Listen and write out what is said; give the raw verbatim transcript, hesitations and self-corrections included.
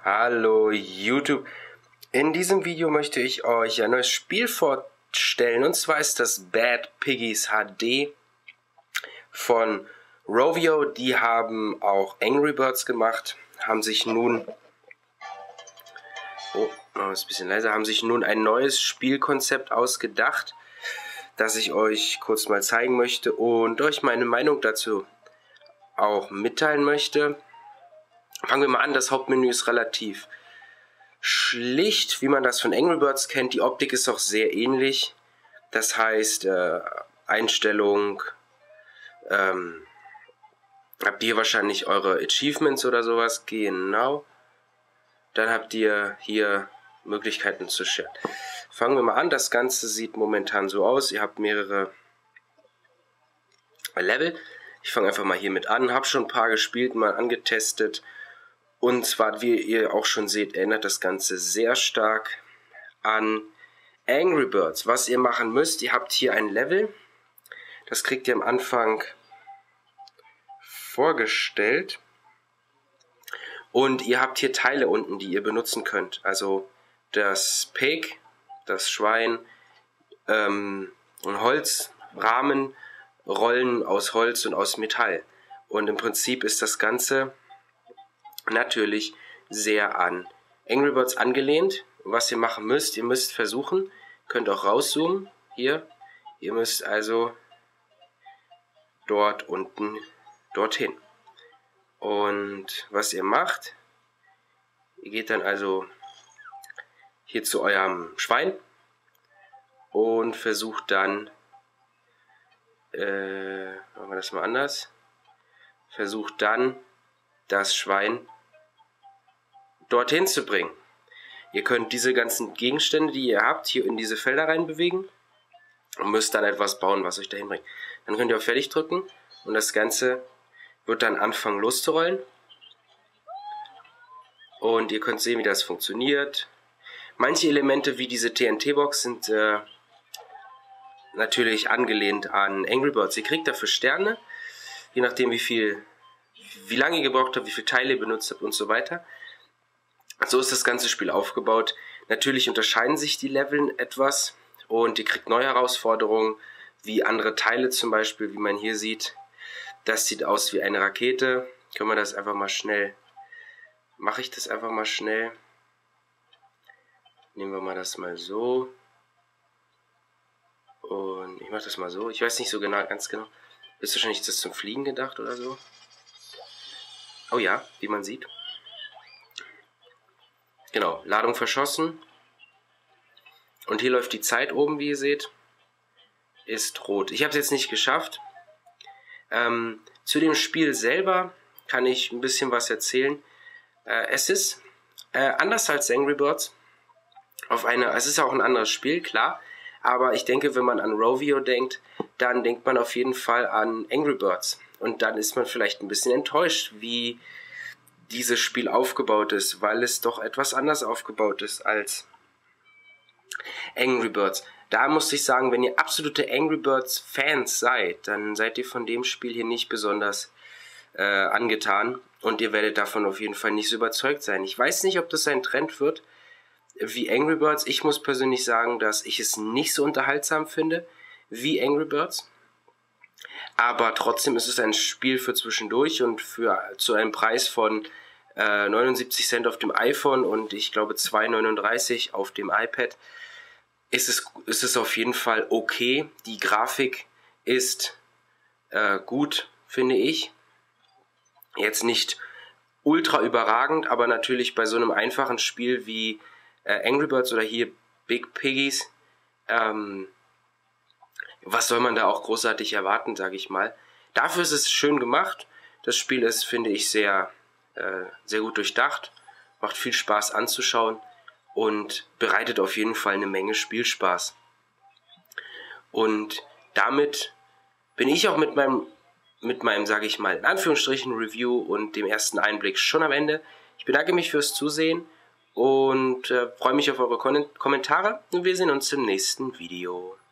Hallo YouTube. In diesem Video möchte ich euch ein neues Spiel vorstellen, und zwar ist das Bad Piggies H D von Rovio. Die haben auch Angry Birds gemacht, haben sich nun oh, noch ein bisschen leiser, haben sich nun ein neues Spielkonzept ausgedacht, das ich euch kurz mal zeigen möchte und euch meine Meinung dazu auch mitteilen möchte. Fangen wir mal an, das Hauptmenü ist relativ schlicht, wie man das von Angry Birds kennt. Die Optik ist auch sehr ähnlich. Das heißt, äh, Einstellung, ähm, habt ihr wahrscheinlich eure Achievements oder sowas, genau. Dann habt ihr hier Möglichkeiten zu sharen. Fangen wir mal an, das Ganze sieht momentan so aus. Ihr habt mehrere Level. Ich fange einfach mal hiermit an, habe schon ein paar gespielt, mal angetestet. Und zwar, wie ihr auch schon seht, erinnert das Ganze sehr stark an Angry Birds. Was ihr machen müsst, ihr habt hier ein Level. Das kriegt ihr am Anfang vorgestellt. Und ihr habt hier Teile unten, die ihr benutzen könnt. Also das Pig, das Schwein, ähm, ein Holzrahmen, Rollen aus Holz und aus Metall. Und im Prinzip ist das Ganze natürlich sehr an Angry Birds angelehnt. Was ihr machen müsst, ihr müsst versuchen, könnt auch rauszoomen, hier, ihr müsst also dort unten, dorthin. Und was ihr macht, ihr geht dann also hier zu eurem Schwein und versucht dann, äh, machen wir das mal anders, versucht dann das Schwein dorthin zu bringen. Ihr könnt diese ganzen Gegenstände, die ihr habt, hier in diese Felder rein bewegen und müsst dann etwas bauen, was euch dahin bringt. Dann könnt ihr auf Fertig drücken und das Ganze wird dann anfangen loszurollen. Und ihr könnt sehen, wie das funktioniert. Manche Elemente wie diese T N T-Box sind äh, natürlich angelehnt an Angry Birds. Ihr kriegt dafür Sterne, je nachdem wie viel, wie lange ihr gebraucht habt, wie viele Teile ihr benutzt habt und so weiter. So ist das ganze Spiel aufgebaut. Natürlich unterscheiden sich die Leveln etwas und ihr kriegt neue Herausforderungen, wie andere Teile zum Beispiel, wie man hier sieht. Das sieht aus wie eine Rakete. Können wir das einfach mal schnell, mache ich das einfach mal schnell. Nehmen wir mal das mal so. Und ich mache das mal so. Ich weiß nicht so genau, ganz genau. Ist wahrscheinlich das zum Fliegen gedacht oder so. Oh ja, wie man sieht. Genau, Ladung verschossen. Und hier läuft die Zeit oben, wie ihr seht. Ist rot. Ich habe es jetzt nicht geschafft. Ähm, zu dem Spiel selber kann ich ein bisschen was erzählen. Äh, es ist äh, anders als Angry Birds. Auf eine, es ist auch ein anderes Spiel, klar. Aber ich denke, wenn man an Rovio denkt, dann denkt man auf jeden Fall an Angry Birds. Und dann ist man vielleicht ein bisschen enttäuscht, wie dieses Spiel aufgebaut ist, weil es doch etwas anders aufgebaut ist als Angry Birds. Da muss ich sagen, wenn ihr absolute Angry Birds Fans seid, dann seid ihr von dem Spiel hier nicht besonders äh, angetan und ihr werdet davon auf jeden Fall nicht so überzeugt sein. Ich weiß nicht, ob das ein Trend wird wie Angry Birds. Ich muss persönlich sagen, dass ich es nicht so unterhaltsam finde wie Angry Birds. Aber trotzdem ist es ein Spiel für zwischendurch und für zu einem Preis von äh, neunundsiebzig Cent auf dem iPhone und ich glaube zwei neununddreißig auf dem iPad ist es, ist es auf jeden Fall okay. Die Grafik ist äh, gut, finde ich. Jetzt nicht ultra überragend, aber natürlich bei so einem einfachen Spiel wie äh, Angry Birds oder hier Big Piggies, ähm, was soll man da auch großartig erwarten, sage ich mal. Dafür ist es schön gemacht. Das Spiel ist, finde ich, sehr, äh, sehr gut durchdacht. Macht viel Spaß anzuschauen und bereitet auf jeden Fall eine Menge Spielspaß. Und damit bin ich auch mit meinem, mit meinem, sage ich mal, in Anführungsstrichen Review und dem ersten Einblick schon am Ende. Ich bedanke mich fürs Zusehen und äh, freue mich auf eure Kommentare und wir sehen uns im nächsten Video.